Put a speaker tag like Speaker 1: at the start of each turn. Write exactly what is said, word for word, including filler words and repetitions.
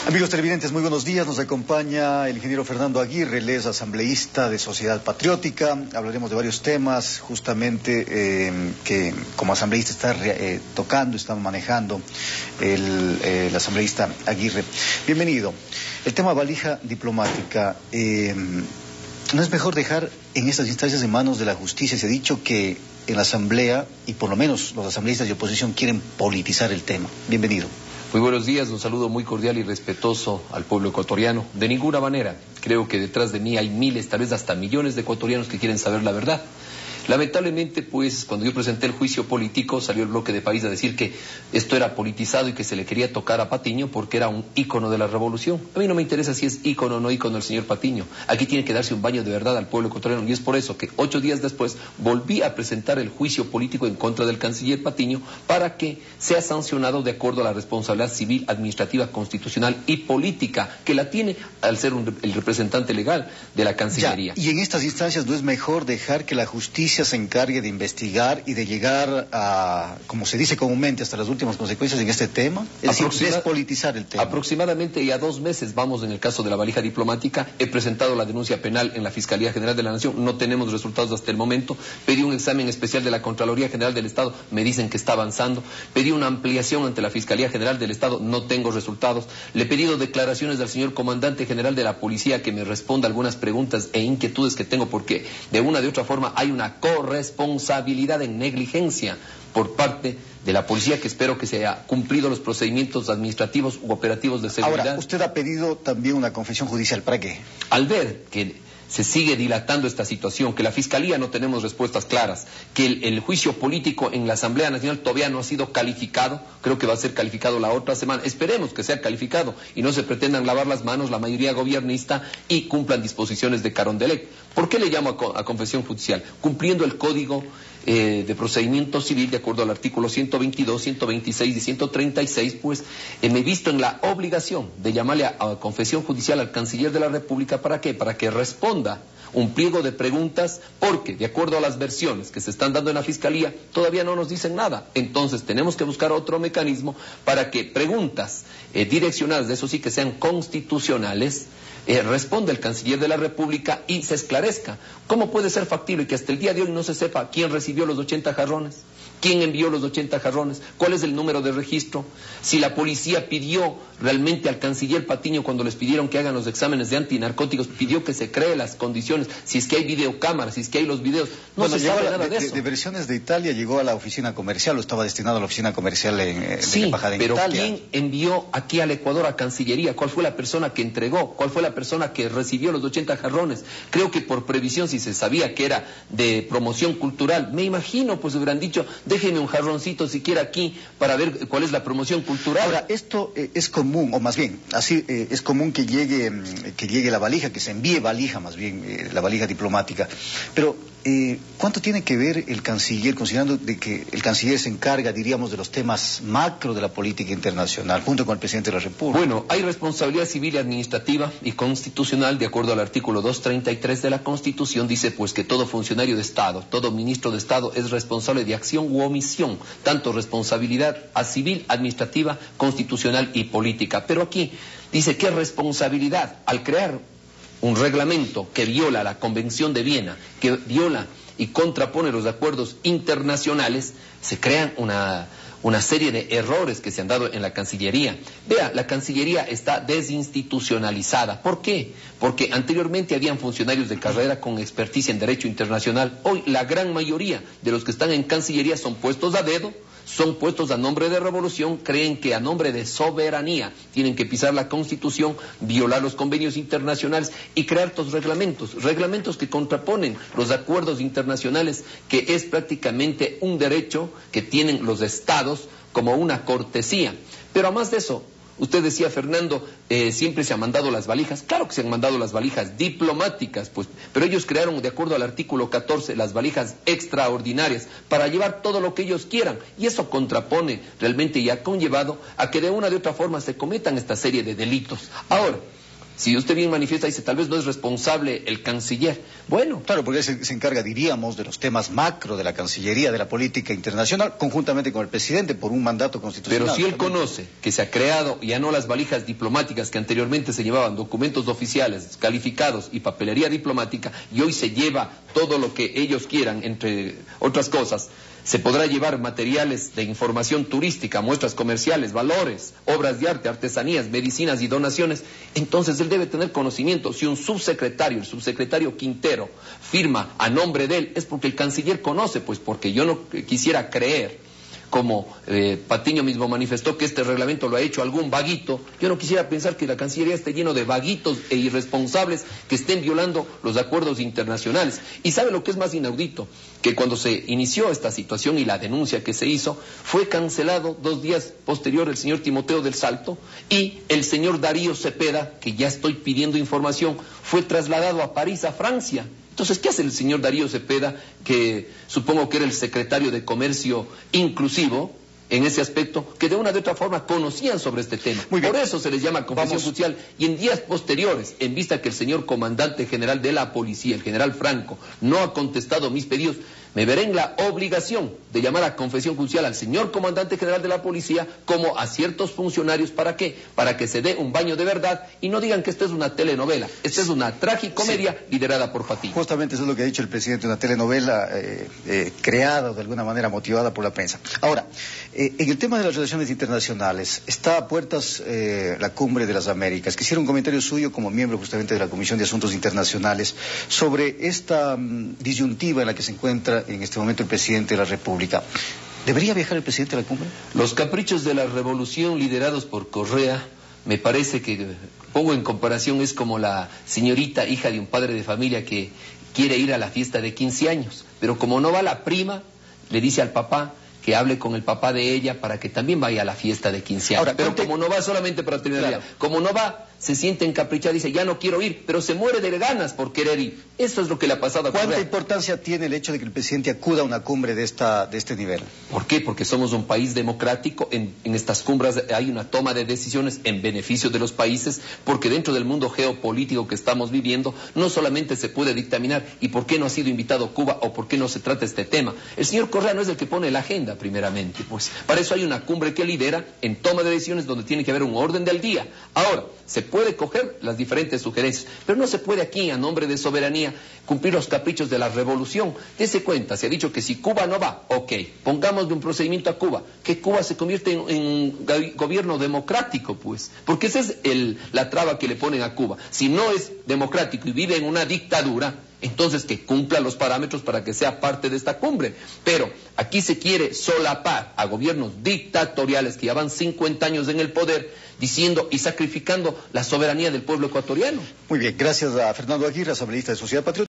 Speaker 1: Amigos televidentes, muy buenos días. Nos acompaña el ingeniero Fernando Aguirre, él es asambleísta de Sociedad Patriótica. Hablaremos de varios temas, justamente, eh, que como asambleísta está eh, tocando, está manejando el, eh, el asambleísta Aguirre. Bienvenido. El tema valija diplomática. Eh, ¿No es mejor dejar en estas instancias en manos de la justicia? Se ha dicho que en la asamblea, y por lo menos los asambleístas de oposición, quieren politizar el tema. Bienvenido.
Speaker 2: Muy buenos días, un saludo muy cordial y respetuoso al pueblo ecuatoriano. De ninguna manera, creo que detrás de mí hay miles, tal vez hasta millones de ecuatorianos que quieren saber la verdad. Lamentablemente, pues, cuando yo presenté el juicio político, salió el bloque de país a decir que esto era politizado y que se le quería tocar a Patiño porque era un ícono de la revolución. A mí no me interesa si es ícono o no ícono el señor Patiño. Aquí tiene que darse un baño de verdad al pueblo ecuatoriano, y es por eso que ocho días después volví a presentar el juicio político en contra del canciller Patiño para que sea sancionado de acuerdo a la responsabilidad civil, administrativa, constitucional y política que la tiene al ser un, el representante legal de la Cancillería.
Speaker 1: Ya, y en estas instancias, ¿no es mejor dejar que la justicia se encargue de investigar y de llegar a, como se dice comúnmente, hasta las últimas consecuencias en este tema? Es decir, despolitizar el tema.
Speaker 2: Aproximadamente ya dos meses vamos en el caso de la valija diplomática. He presentado la denuncia penal en la Fiscalía General de la Nación, no tenemos resultados hasta el momento. Pedí un examen especial de la Contraloría General del Estado, me dicen que está avanzando. Pedí una ampliación ante la Fiscalía General del Estado, no tengo resultados. Le he pedido declaraciones del señor Comandante General de la Policía que me responda algunas preguntas e inquietudes que tengo, porque de una de otra forma hay una corresponsabilidad en negligencia por parte de la policía, que espero que se haya cumplido los procedimientos administrativos u operativos de seguridad.
Speaker 1: Ahora, usted ha pedido también una confesión judicial, ¿para qué?
Speaker 2: Al ver que se sigue dilatando esta situación, que la Fiscalía no tenemos respuestas claras, que el, el juicio político en la Asamblea Nacional todavía no ha sido calificado, creo que va a ser calificado la otra semana, esperemos que sea calificado y no se pretendan lavar las manos la mayoría gobernista y cumplan disposiciones de Carondelet. ¿Por qué le llamo a, a confesión judicial? Cumpliendo el Código eh, de Procedimiento Civil, de acuerdo al artículo ciento veintidós, ciento veintiséis y ciento treinta y seis, pues eh, me he visto en la obligación de llamarle a, a confesión judicial al Canciller de la República. ¿Para qué? Para que responda un pliego de preguntas, porque de acuerdo a las versiones que se están dando en la Fiscalía, todavía no nos dicen nada. Entonces tenemos que buscar otro mecanismo para que preguntas eh, direccionadas, de eso sí que sean constitucionales, eh, responda el Canciller de la República y se esclarezca. ¿Cómo puede ser factible que hasta el día de hoy no se sepa quién recibió los ochenta jarrones? ¿Quién envió los ochenta jarrones? ¿Cuál es el número de registro? Si la policía pidió realmente al canciller Patiño, cuando les pidieron que hagan los exámenes de antinarcóticos, pidió que se cree las condiciones, si es que hay videocámaras, si es que hay los videos, no
Speaker 1: bueno,
Speaker 2: se sabe
Speaker 1: la,
Speaker 2: nada de,
Speaker 1: de
Speaker 2: eso.
Speaker 1: De versiones de Italia llegó a la oficina comercial, o estaba destinado a la oficina comercial en, en
Speaker 2: sí,
Speaker 1: la embajada en
Speaker 2: pero
Speaker 1: Italia.
Speaker 2: ¿quién envió aquí al Ecuador a Cancillería? ¿Cuál fue la persona que entregó? ¿Cuál fue la persona que recibió los ochenta jarrones? Creo que por previsión, si se sabía que era de promoción cultural, me imagino, pues hubieran dicho, déjeme un jarroncito siquiera aquí para ver cuál es la promoción cultural.
Speaker 1: Ahora, esto eh, es común, o más bien, así eh, es común que llegue, que llegue la valija, que se envíe valija, más bien, eh, la valija diplomática. Pero, eh, ¿cuánto tiene que ver el canciller, considerando de que el canciller se encarga, diríamos, de los temas macro de la política internacional, junto con el presidente de la República?
Speaker 2: Bueno, hay responsabilidad civil, administrativa y constitucional, de acuerdo al artículo doscientos treinta y tres de la Constitución, dice pues que todo funcionario de Estado, todo ministro de Estado es responsable de acción u omisión, tanto responsabilidad a civil, administrativa, constitucional y política. Pero aquí dice que responsabilidad al crear un reglamento que viola la Convención de Viena, que viola y contrapone los acuerdos internacionales, se crean una, una serie de errores que se han dado en la Cancillería. Vea, la Cancillería está desinstitucionalizada. ¿Por qué? Porque anteriormente habían funcionarios de carrera con experticia en derecho internacional. Hoy la gran mayoría de los que están en Cancillería son puestos a dedo, son puestos a nombre de revolución, creen que a nombre de soberanía tienen que pisar la Constitución, violar los convenios internacionales y crear estos reglamentos, reglamentos que contraponen los acuerdos internacionales, que es prácticamente un derecho que tienen los estados como una cortesía. Pero además de eso, usted decía, Fernando, eh, siempre se han mandado las valijas. Claro que se han mandado las valijas diplomáticas, pues, pero ellos crearon, de acuerdo al artículo catorce, las valijas extraordinarias para llevar todo lo que ellos quieran. Y eso contrapone realmente y ha conllevado a que de una de otra forma se cometan esta serie de delitos. Ahora, Si usted bien manifiesta, dice, tal vez no es responsable el canciller. Bueno.
Speaker 1: Claro, porque él se, se encarga, diríamos, de los temas macro de la Cancillería, de la política internacional, conjuntamente con el presidente, por un mandato constitucional.
Speaker 2: Pero si él conoce que se ha creado, ya no las valijas diplomáticas que anteriormente se llevaban, documentos oficiales, calificados y papelería diplomática, y hoy se lleva todo lo que ellos quieran, entre otras cosas, se podrá llevar materiales de información turística, muestras comerciales, valores, obras de arte, artesanías, medicinas y donaciones. Entonces él debe tener conocimiento. Si un subsecretario, el subsecretario Quintero, firma a nombre de él, es porque el canciller conoce, pues porque yo no quisiera creer, como eh, Patiño mismo manifestó que este reglamento lo ha hecho algún vaguito. Yo no quisiera pensar que la Cancillería esté lleno de vaguitos e irresponsables que estén violando los acuerdos internacionales. Y ¿sabe lo que es más inaudito? Que cuando se inició esta situación y la denuncia que se hizo, fue cancelado dos días posterior el señor Timoteo del Salto, y el señor Darío Cepeda, que ya estoy pidiendo información, fue trasladado a París, a Francia. Entonces, ¿qué hace el señor Darío Cepeda, que supongo que era el secretario de Comercio Inclusivo, en ese aspecto, que de una u otra forma conocían sobre este tema? Por eso se les llama confesión judicial. Y en días posteriores, en vista que el señor comandante general de la policía, el general Franco, no ha contestado mis pedidos, me veré en la obligación de llamar a confesión judicial al señor comandante general de la policía como a ciertos funcionarios. ¿Para qué? Para que se dé un baño de verdad y no digan que esto es una telenovela. Esta es una tragicomedia sí. liderada por Patiño.
Speaker 1: Justamente eso es lo que ha dicho el presidente, una telenovela eh, eh, creada de alguna manera, motivada por la prensa. Ahora, eh, en el tema de las relaciones internacionales, está a puertas eh, la Cumbre de las Américas. Quisiera un comentario suyo como miembro justamente de la Comisión de Asuntos Internacionales sobre esta um, disyuntiva en la que se encuentra en este momento el presidente de la República. ¿Debería viajar el presidente a la cumbre?
Speaker 2: Los caprichos de la revolución liderados por Correa, me parece que, pongo en comparación, es como la señorita hija de un padre de familia que quiere ir a la fiesta de quince años, pero como no va la prima, le dice al papá que hable con el papá de ella para que también vaya a la fiesta de quince años. Ahora, pero como no va solamente para tener claro. como no va, se siente encaprichada, dice, ya no quiero ir, pero se muere de ganas por querer ir. Eso es lo que le ha pasado a Correa.
Speaker 1: ¿Cuánta importancia tiene el hecho de que el presidente acuda a una cumbre de esta de este nivel?
Speaker 2: ¿Por qué? Porque somos un país democrático, en, en estas cumbres hay una toma de decisiones en beneficio de los países, porque dentro del mundo geopolítico que estamos viviendo, no solamente se puede dictaminar y por qué no ha sido invitado Cuba o por qué no se trata este tema. El señor Correa no es el que pone la agenda, primeramente, pues para eso hay una cumbre que lidera en toma de decisiones donde tiene que haber un orden del día. Ahora, se puede coger las diferentes sugerencias, pero no se puede aquí, a nombre de soberanía, cumplir los caprichos de la revolución. Dese cuenta, se ha dicho que si Cuba no va, ok, pongámosle un procedimiento a Cuba, que Cuba se convierte en, en gobierno democrático, pues, porque esa es el, la traba que le ponen a Cuba. Si no es democrático y vive en una dictadura, entonces que cumpla los parámetros para que sea parte de esta cumbre. Pero aquí se quiere solapar a gobiernos dictatoriales que llevan cincuenta años en el poder, diciendo y sacrificando la soberanía del pueblo ecuatoriano.
Speaker 1: Muy bien, gracias a Fernando Aguirre, asambleísta de Sociedad Patriótica.